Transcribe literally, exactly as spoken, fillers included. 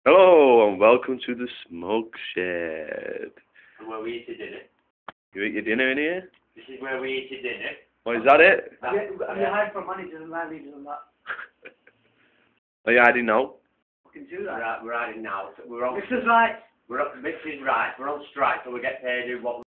Hello and welcome to the Smoke Shed. And where we eat your dinner. You eat your dinner in here? This is where we eat your dinner. Oh, is that it? That, Yeah, I mean, yeah. hide from managers and landleaders and that. Are you hiding now? Fucking do We're, that. out, we're hiding now. We're on. This is right. We're up. This is right. We're on strike, so we get paid to what.